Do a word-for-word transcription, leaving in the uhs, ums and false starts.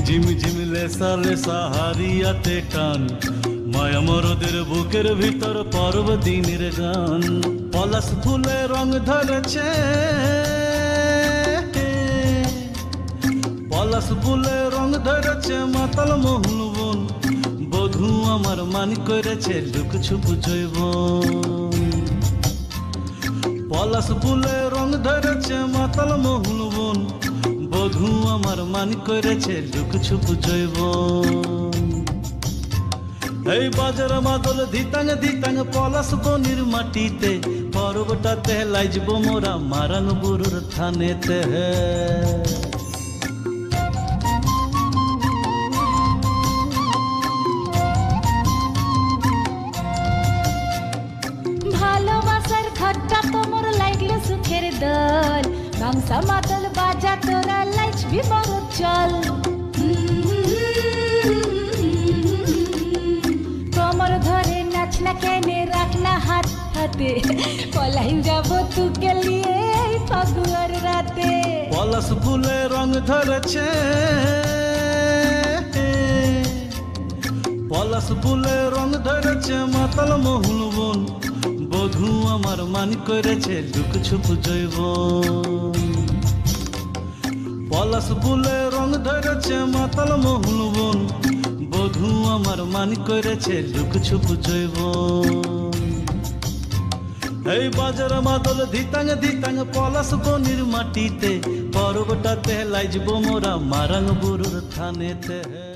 ঝিমঝিম লেসা লেসা হারিয়াতে টান মায়া মরদের বুকের ভিতর পর্ব দিনের গান। পলাশ ফুলে রং ধরেছে, পলাশ ফুলে রং ধরেছে মাতাল মোহন বন। বধূ আমার মান করেছে লুক ছুপ জৈবন। পলাশ ফুলে রং ধরেছে মাতাল মোহন বন। বধূ আমার মান করেছে লুক ছুপ জৈবন। এই বাজার মাদল ধিতাং ধিতাং পলাশ বনির মাটিতে পর্বটাতে লাইজব মোরা মারাং বুরুর থানেতে। ভালোবাসার ঘরটা তোমর লাগলো সুখের দল। গামসা মাদল বাজা তোরা লাইজবি বড় চল। কোমর ধরে নাচ না কেনে রাখ না হাত হাতে। পলাই যাব তুকে লিয়ে এই ফাগুয়ার রাতে। পলাশ ফুলে রং ধরেছে, পলাশ ফুলে রং ধরেছে মাতাল মোহন বন। বধূ আমার মান করেছে লুক ছুপ জৈবন। পলাশ ফুলে রং ধরেছে মাতাল মোহন বন। বধূ আমার মান করেছে লুক ছুপ জৈবন। এই বাজার মাদল ধিতাং ধিতাং পলাশ বনির মাটিতে পর্বটাতে লাইজব মোরা মারাং বুরুর থানেতে।